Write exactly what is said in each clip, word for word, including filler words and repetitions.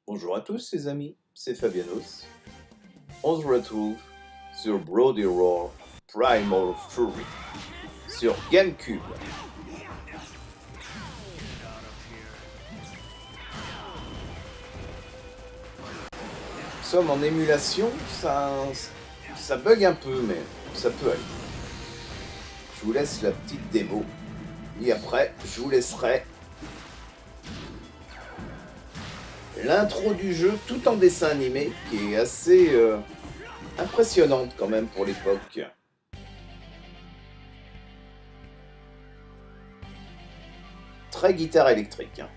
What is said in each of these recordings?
Bonjour à tous les amis, c'est Fabianos. On se retrouve sur Bloody Roar Primal Fury sur GameCube. Nous sommes en émulation, ça, ça bug un peu, mais ça peut aller. Je vous laisse la petite démo et après je vous laisserai l'intro du jeu tout en dessin animé qui est assez euh, impressionnante quand même pour l'époque. Très guitare électrique. Hein.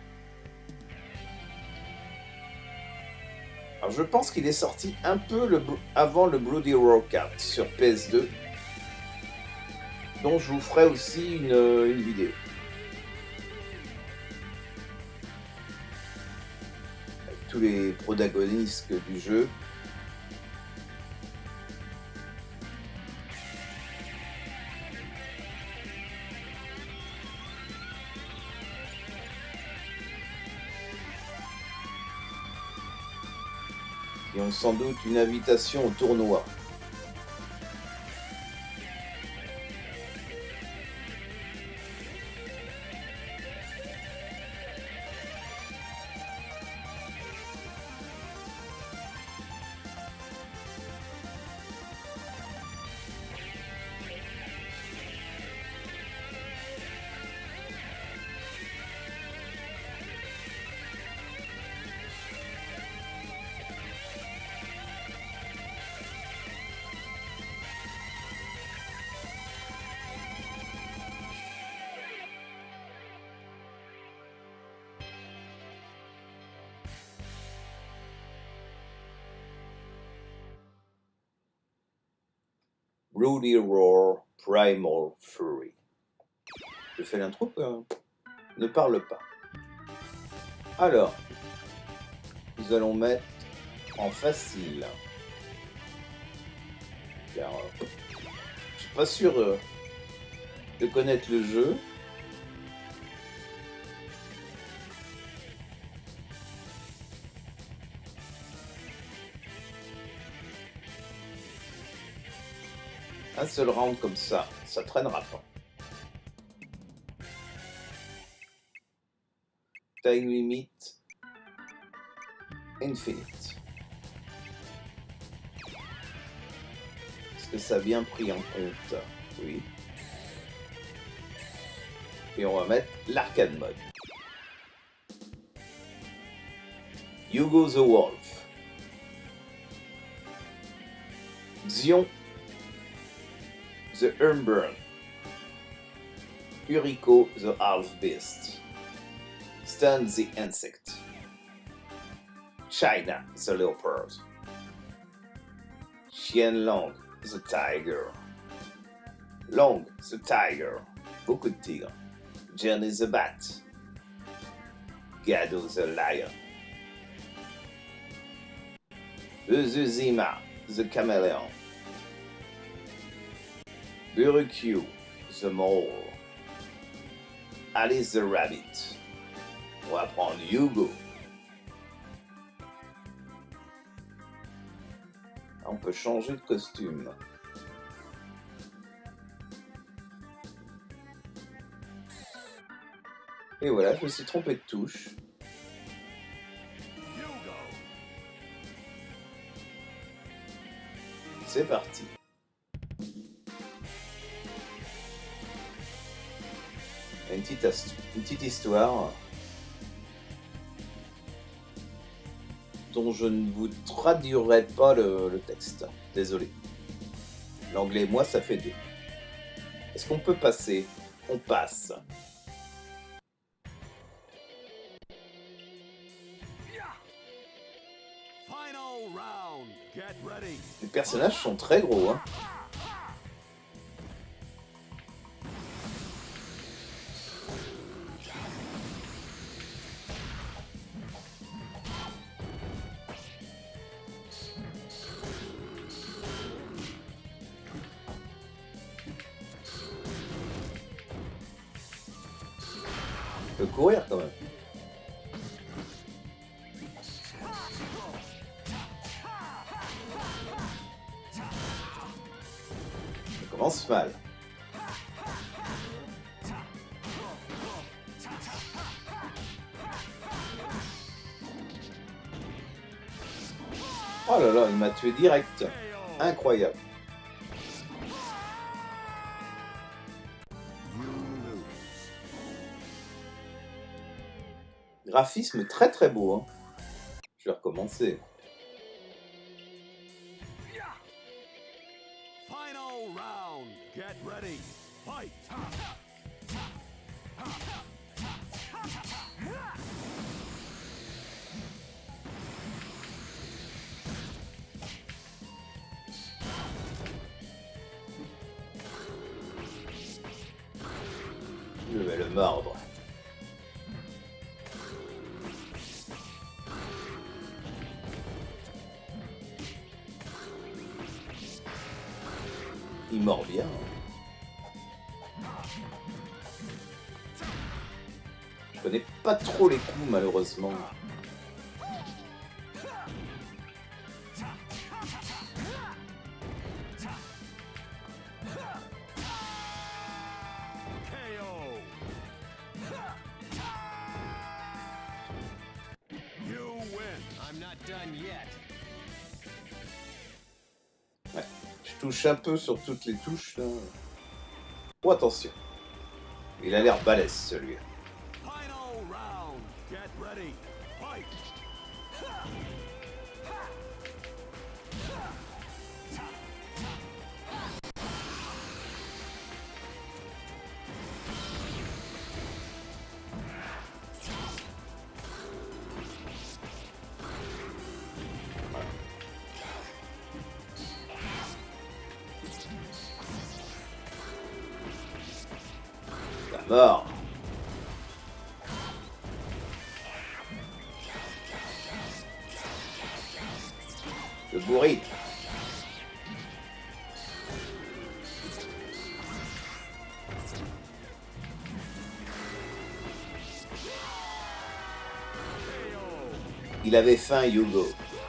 Alors je pense qu'il est sorti un peu le, avant le Bloody Roar quatre sur P S deux, dont je vous ferai aussi une, une vidéo. Avec tous les protagonistes du jeu. Qui ont sans doute une invitation au tournoi. Bloody Roar Primal Fury. Je fais l'intro, euh, ne parle pas. Alors, nous allons mettre en facile. Car euh, je suis pas sûr euh, de connaître le jeu. Un seul round comme ça, ça traînera pas. Time limit infinite. Est-ce que ça a bien pris en compte? Oui. Et on va mettre l'arcade mode. Hugo the Wolf. Xion the Urban. Uriko the Half Beast. Stan the Insect. China the Leopard. Xianlong the Tiger. Long the Tiger. Beaucoup de tigres. Jenny the Bat. Gado the Lion. Uzuzima the Chameleon. Burukyu the Mole. Alice the Rabbit. On va prendre Hugo. On peut changer de costume. Et voilà, je me suis trompé de touche. C'est parti. Une petite, une petite histoire dont je ne vous traduirai pas le, le texte. Désolé. L'anglais, moi, ça fait deux. Est-ce qu'on peut passer? On passe. Les personnages sont très gros, hein. Il peut courir quand même. commence mal. Oh là là, il m'a tué direct. Incroyable. Graphisme très très beau. Hein. Je vais recommencer. Je vais le mordre. Il mord bien. Je connais pas trop les coups malheureusement. Ouais, je touche un peu sur toutes les touches. Là. Oh attention. Il a l'air balèze celui-là. Mort. Le bourri. Il avait faim, Hugo.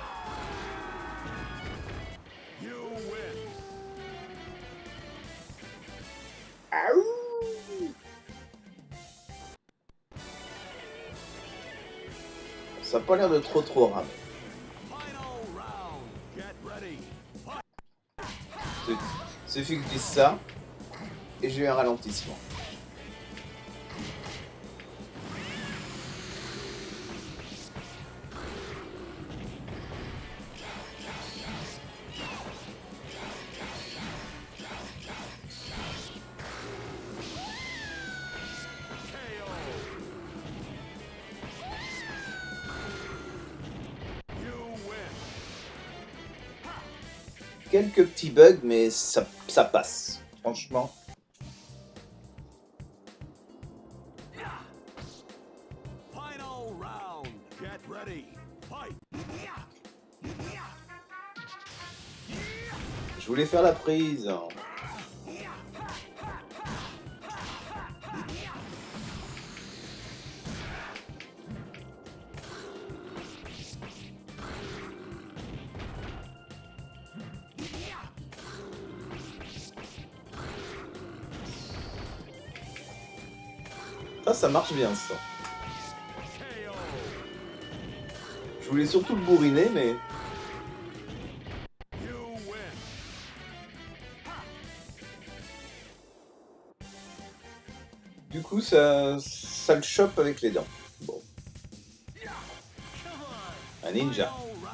Ça n'a pas l'air de trop trop ramer. Il suffit que je dise ça et j'ai eu un ralentissement. Quelques petits bugs, mais ça, ça passe, franchement. Je voulais faire la prise. Ça, ça marche bien, ça. Je voulais surtout le bourriner, mais... Du coup, ça, ça le chope avec les dents. Bon. Un ninja.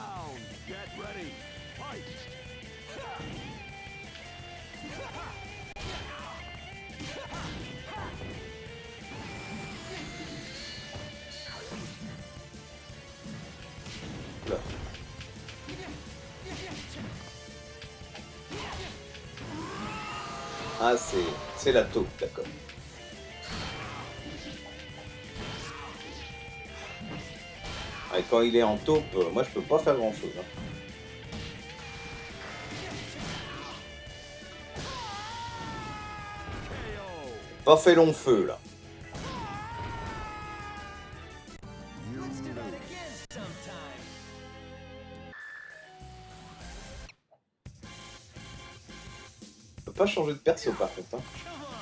Là. Ah, c'est c'est la taupe, d'accord. Et quand il est en taupe, moi je peux pas faire grand chose. Hein. Pas fait long feu là. pas changer de perso par contre. Hein.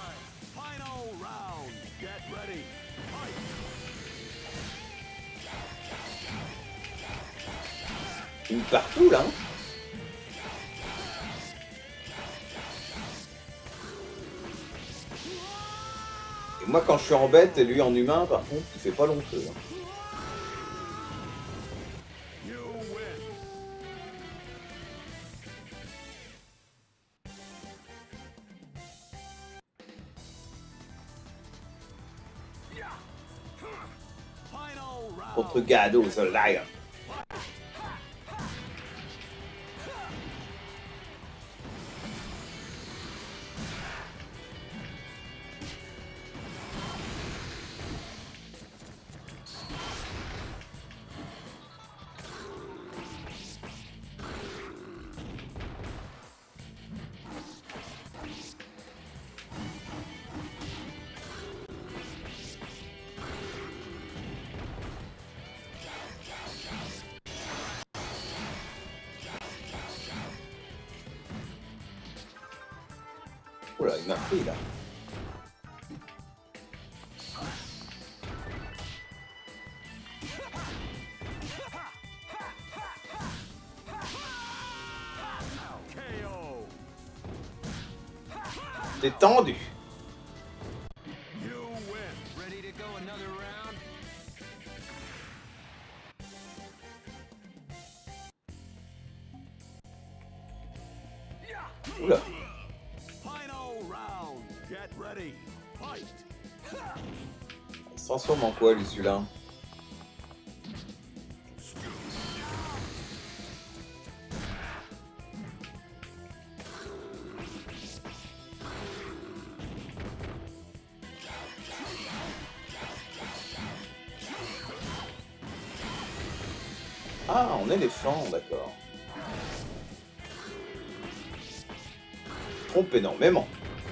Une partout là. Hein. Et moi quand je suis en bête et lui en humain, par contre, il fait pas long feu. Hein. Contre Gado, the Lion. Oh là, il m'a pris là. T'es tendu. Oula. Il se transforme en quoi lui celui-là? Ah, en éléphant, d'accord. Trompe énormément.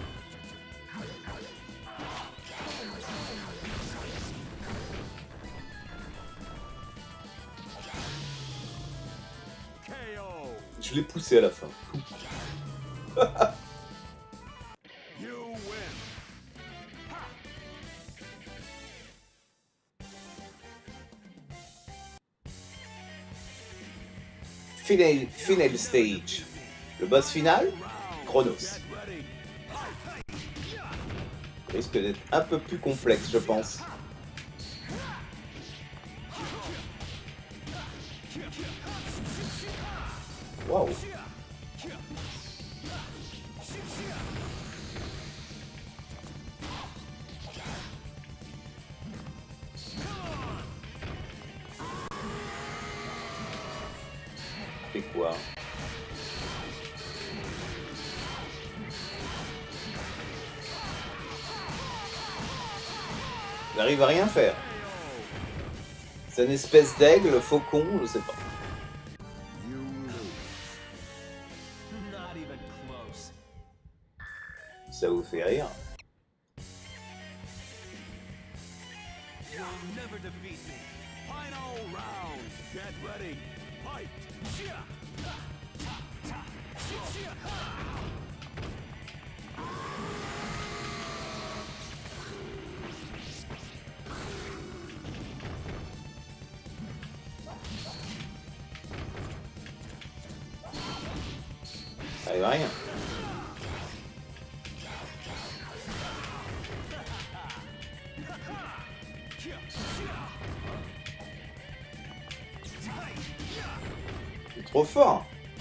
Je l'ai poussé à la fin. Final, final stage. Le boss final, Chronos. Risque d'être un peu plus complexe, je pense. Waouh. C'est quoi? Il n'arrive à rien faire. C'est une espèce d'aigle, faucon, je sais pas. Ça vous fait rire? Ça arrive à rien. C'est trop fort.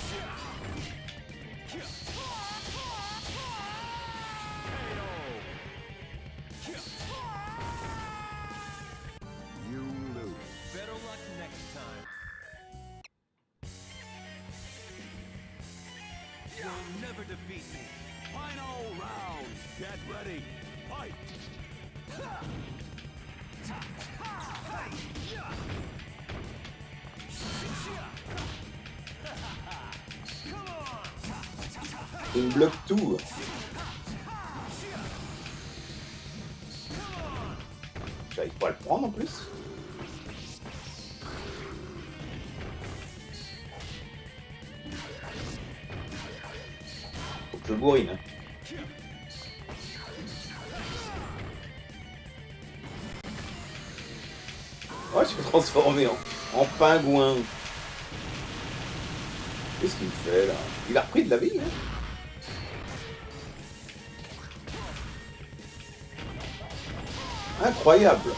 Il me bloque tout. J'arrive pas à le prendre en plus. Faut que je bourrine. Hein. je suis transformé en, en pingouin. Qu'est-ce qu'il fait là? Il a repris de la vie, hein? Incroyable.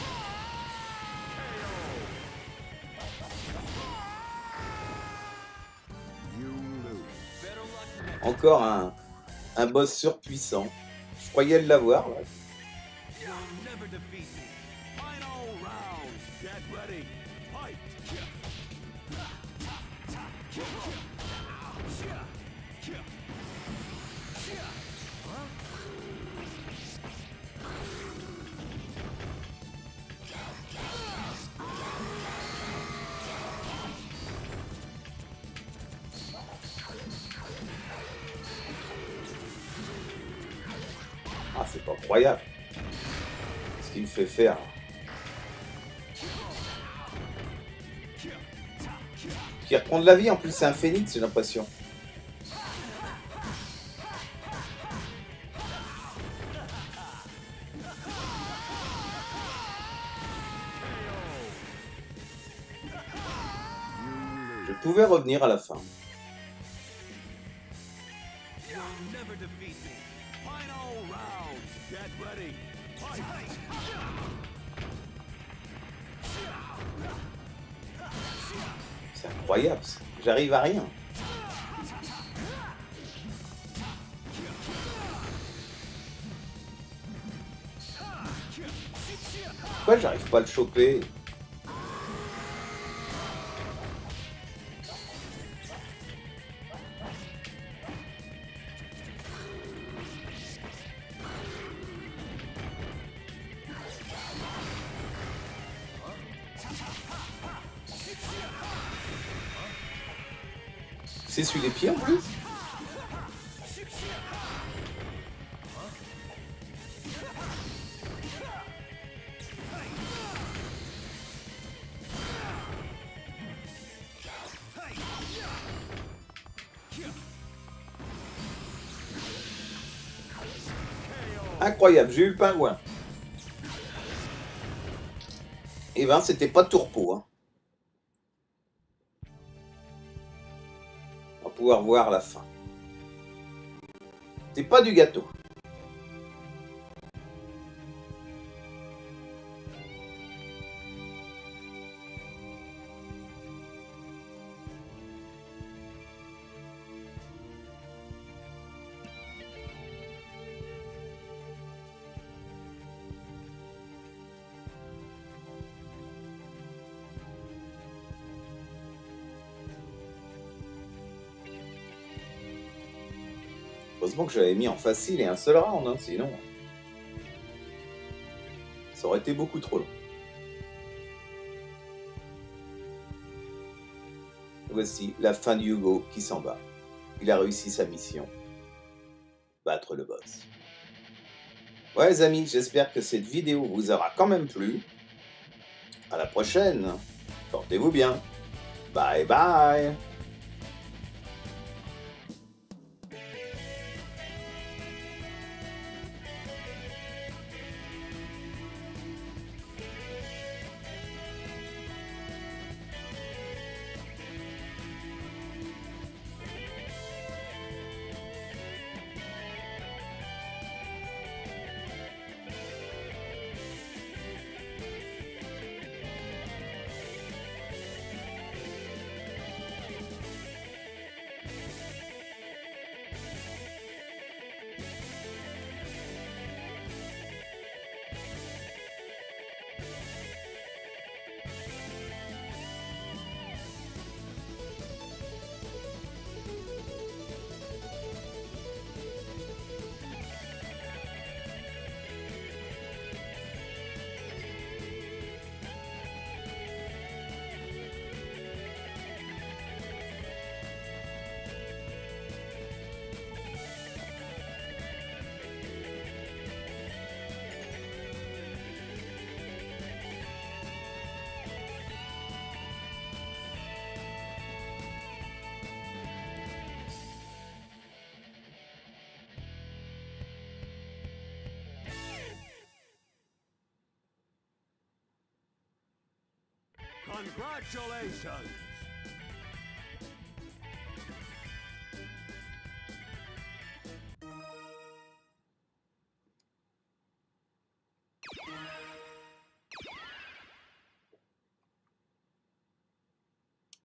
Encore un, un boss surpuissant. Je croyais l'avoir. Ouais. Ah, c'est pas incroyable ce qu'il me fait faire. Qui reprend de la vie, en plus c'est un phénix, j'ai l'impression. Je pouvais revenir à la fin. C'est incroyable, j'arrive à rien. Pourquoi j'arrive pas à le choper? C'est celui des pieds en plus. Incroyable, j'ai eu le pingouin. Et ben c'était pas de tourpeau, hein. On va pouvoir voir la fin. C'est pas du gâteau. Heureusement que j'avais mis en facile et un seul round, hein, sinon ça aurait été beaucoup trop long. Voici la fin de Hugo qui s'en va. Il a réussi sa mission. Battre le boss. Ouais les amis, j'espère que cette vidéo vous aura quand même plu. À la prochaine. Portez-vous bien. Bye bye. Congratulations!